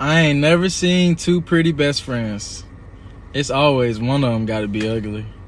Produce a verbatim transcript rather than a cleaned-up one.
I ain't never seen two pretty best friends. It's always one of them got to be ugly.